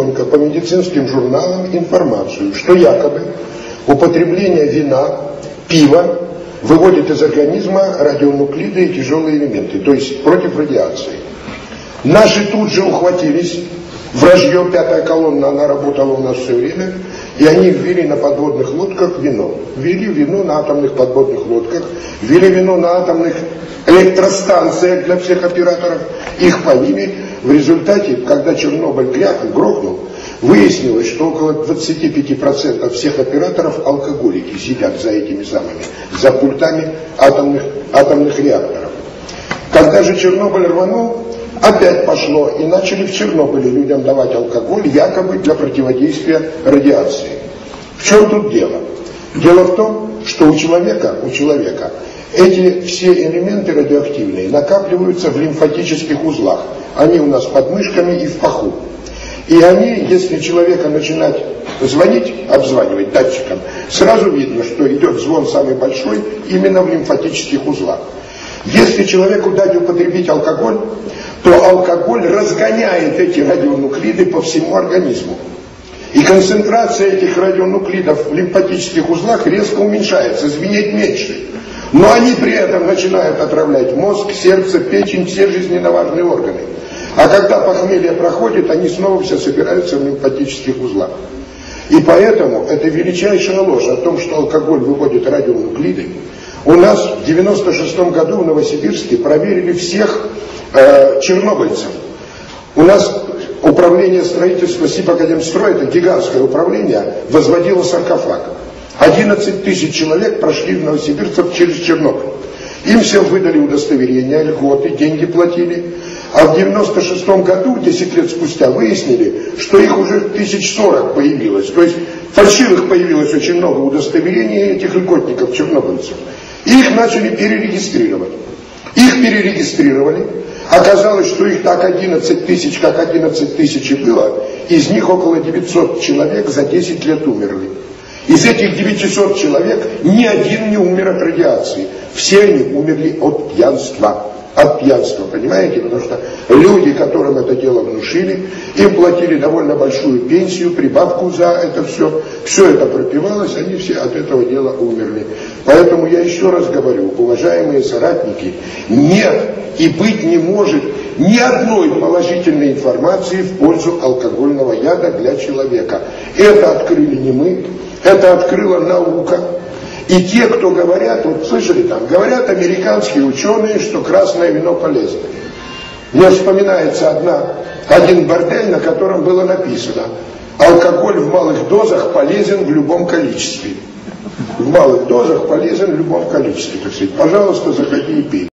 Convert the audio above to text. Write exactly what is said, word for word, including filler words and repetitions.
ребенка по медицинским журналам информацию, что якобы употребление вина, пива выводит из организма радионуклиды и тяжелые элементы, то есть против радиации. Наши тут же ухватились, вражье, пятая колонна, она работала у нас все время, и они ввели на подводных лодках вино. Ввели вино на атомных подводных лодках, ввели вино на атомных электростанциях для всех операторов, их полили. В результате, когда Чернобыль грохнул, выяснилось, что около двадцати пяти процентов всех операторов алкоголики сидят за этими самыми, за пультами атомных, атомных реакторов. Когда же Чернобыль рванул, опять пошло, и начали в Чернобыле людям давать алкоголь, якобы для противодействия радиации. В чем тут дело? Дело в том, что у человека, у человека эти все элементы радиоактивные накапливаются в лимфатических узлах. Они у нас под мышками и в паху. И они, если человека начинать звонить, обзванивать датчиком, сразу видно, что идет звон самый большой именно в лимфатических узлах. Если человеку дать употребить алкоголь, то алкоголь разгоняет эти радионуклиды по всему организму. И концентрация этих радионуклидов в лимфатических узлах резко уменьшается, звенеть меньше. Но они при этом начинают отравлять мозг, сердце, печень, все жизненно важные органы. А когда похмелье проходит, они снова все собираются в лимфатических узлах. И поэтому это величайшая ложь о том, что алкоголь выводит радионуклиды. У нас в девяносто шестом году в Новосибирске проверили всех э, чернобыльцев. У нас управление строительства Сибакадемстрой, это гигантское управление, возводило саркофаг. одиннадцать тысяч человек прошли в новосибирцев через Чернобыль. Им всем выдали удостоверения, льготы, деньги платили. А в девяносто шестом году, десять лет спустя, выяснили, что их уже тысяч сорок появилось. То есть фальшивых появилось очень много удостоверений этих льготников, чернобыльцев. И их начали перерегистрировать. Их перерегистрировали. Оказалось, что их так одиннадцать тысяч, как одиннадцать тысяч и было. Из них около девятисот человек за десять лет умерли. Из этих девятисот человек ни один не умер от радиации. Все они умерли от пьянства. От пьянства, понимаете? Потому что люди, которым это дело внушили, им платили довольно большую пенсию, прибавку за это все. Все это пропивалось, они все от этого дела умерли. Поэтому я еще раз говорю, уважаемые соратники, нет и быть не может ни одной положительной информации в пользу алкогольного яда для человека. Это открыли не мы, это открыла наука. И те, кто говорят, вот слышали там, говорят американские ученые, что красное вино полезно. Мне вспоминается одна, один бордель, на котором было написано: алкоголь в малых дозах полезен в любом количестве. В малых дозах полезен в любом количестве. Так сказать, пожалуйста, заходи и пей.